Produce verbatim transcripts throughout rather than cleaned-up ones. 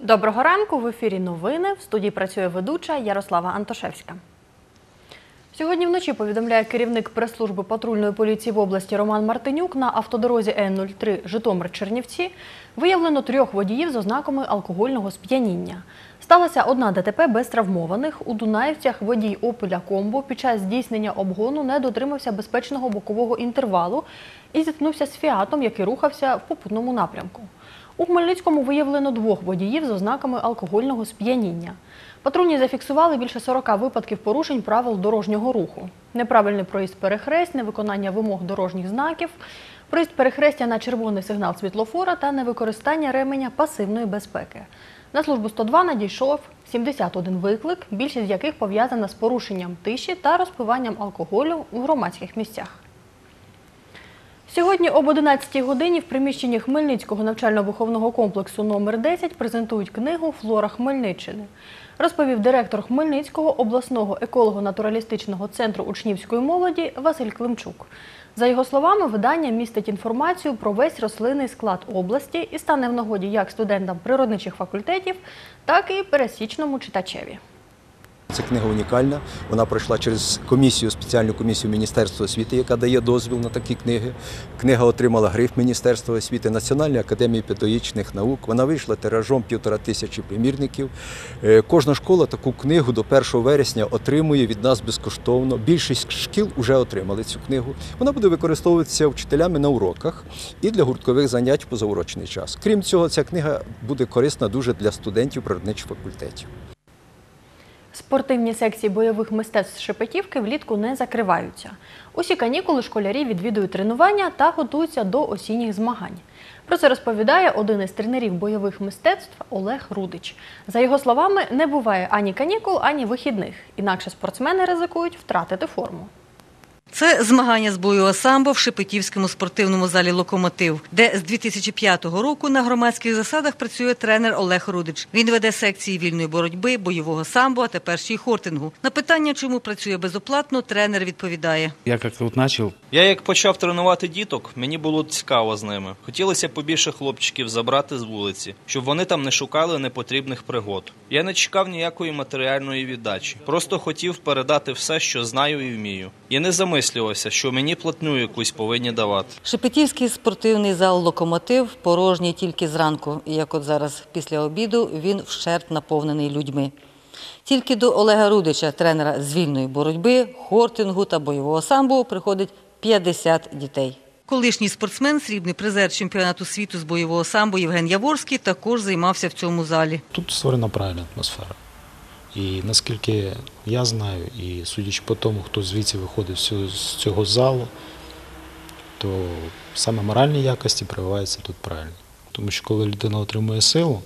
Доброго ранку, в ефірі новини. В студії працює ведуча Ярослава Антошевська. Сьогодні вночі, повідомляє керівник прес-служби патрульної поліції в області Роман Мартинюк, на автодорозі Н нуль три Житомир-Чернівці виявлено трьох водіїв з ознаками алкогольного сп'яніння. Сталося одна ДТП без травмованих. У Дунаївцях водій «Опеля Комбо» під час здійснення обгону не дотримався безпечного бокового інтервалу і зіткнувся з «Фіатом», який рухався в попутному напрямку. У Хмельницькому виявлено двох водіїв з ознаками алкогольного сп'яніння. Патрульні зафіксували більше сорока випадків порушень правил дорожнього руху. Неправильний проїзд перехресть, невиконання вимог дорожніх знаків, проїзд перехрестя на червоний сигнал світлофора та невикористання ременя пасивної безпеки. На службу сто два надійшов сімдесят один виклик, більшість з яких пов'язана з порушенням тиші та розпиванням алкоголю у громадських місцях. Сьогодні об одинадцятій годині в приміщенні Хмельницького навчально-виховного комплексу номер десять презентують книгу «Флора Хмельниччини», розповів директор Хмельницького обласного еколого-натуралістичного центру учнівської молоді Василь Климчук. За його словами, видання містить інформацію про весь рослинний склад області і стане в нагоді як студентам природничих факультетів, так і пересічному читачеві. Ця книга унікальна, вона пройшла через комісію, спеціальну комісію Міністерства освіти, яка дає дозвіл на такі книги. Книга отримала гриф Міністерства освіти, Національної академії педагогічних наук. Вона вийшла тиражом півтора тисячі примірників. Кожна школа таку книгу до першого вересня отримує від нас безкоштовно. Більшість шкіл вже отримали цю книгу. Вона буде використовуватися вчителями на уроках і для гурткових занять в позаурочний час. Крім цього, ця книга буде корисна дуже для студентів природничих факультетів. Спортивні секції бойових мистецтв Шепетівки влітку не закриваються. Усі канікули школярі відвідують тренування та готуються до осінніх змагань. Про це розповідає один із тренерів бойових мистецтв Олег Рудич. За його словами, не буває ані канікул, ані вихідних. Інакше спортсмени ризикують втратити форму. Це змагання з бойового самбо в Шепетівському спортивному залі «Локомотив», де з дві тисячі п'ятого року на громадських засадах працює тренер Олег Рудич. Він веде секції вільної боротьби, бойового самбо, а тепер ще й хортингу. На питання, чому працює безоплатно, тренер відповідає. Я як тут почав. Я як почав тренувати діток, мені було цікаво з ними. Хотілося побільше хлопчиків забрати з вулиці, щоб вони там не шукали непотрібних пригод. Я не чекав ніякої матеріальної віддачі. Просто хотів передати все, що знаю і вмію. І не замислювався, що мені платню якусь повинні давати. Шепетівський спортивний зал «Локомотив» порожній тільки зранку. І як от зараз після обіду він вщерть наповнений людьми. Тільки до Олега Рудича, тренера з вільної боротьби, хортингу та бойового самбо, приходить п'ятдесят дітей. Колишній спортсмен, срібний призер чемпіонату світу з бойового самбо Євген Яворський також займався в цьому залі. Тут створена правильна атмосфера. І наскільки я знаю, і судячи по тому, хто звідси виходить з цього залу, то саме моральні якості проявляються тут правильно. Тому що коли людина отримує силу,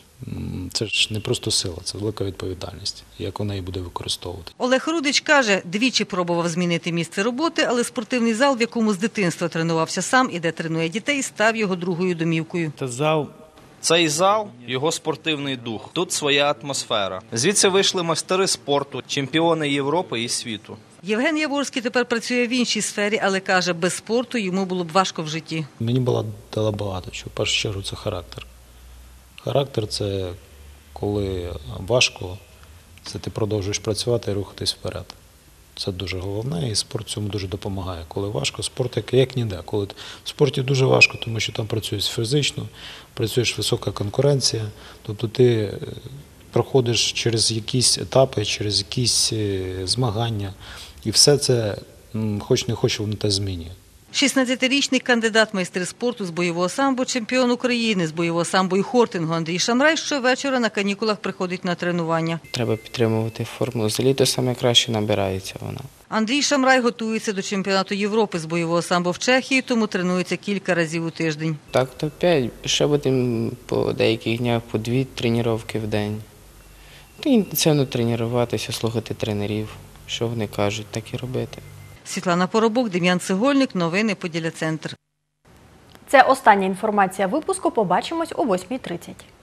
це ж не просто сила, це велика відповідальність, як вона її буде використовувати. Олег Рудич каже, двічі пробував змінити місце роботи, але спортивний зал, в якому з дитинства тренувався сам і де тренує дітей, став його другою домівкою. Це зал. Цей зал – його спортивний дух. Тут своя атмосфера. Звідси вийшли майстери спорту, чемпіони Європи і світу. Євген Яворський тепер працює в іншій сфері, але каже, без спорту йому було б важко в житті. Мені було дало багато чого. В першу чергу це характер. Характер – це коли важко, це ти продовжуєш працювати і рухатись вперед. Це дуже головне, і спорт цьому дуже допомагає. Коли важко, спорт як, як ніде. Коли в спорті дуже важко, тому що там працюєш фізично, працюєш висока конкуренція, тобто ти проходиш через якісь етапи, через якісь змагання, і все це, хоч не хоч, воно те змінює. шістнадцятирічний кандидат майстер спорту з бойового самбо, чемпіон України з бойового самбо і хортингу Андрій Шамрай щовечора на канікулах приходить на тренування. Треба підтримувати форму. З літа саме краще набирається вона. Андрій Шамрай готується до чемпіонату Європи з бойового самбо в Чехії, тому тренується кілька разів у тиждень. Так, то п'ять. Ще будемо по деяких днях по дві тренування в день. Та інтенсивно тренуватися, слухати тренерів, що вони кажуть, так і робити. Світлана Поробок, Дем'ян Цегольник, новини Поділля Центр. Це остання інформація випуску. Побачимось о восьмій тридцять.